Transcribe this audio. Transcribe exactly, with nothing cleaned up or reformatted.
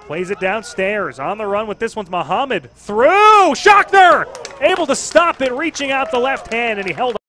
Plays it downstairs. On the run with this one's Muhammad. Through! Schachner! Able to stop it, reaching out the left hand, and he held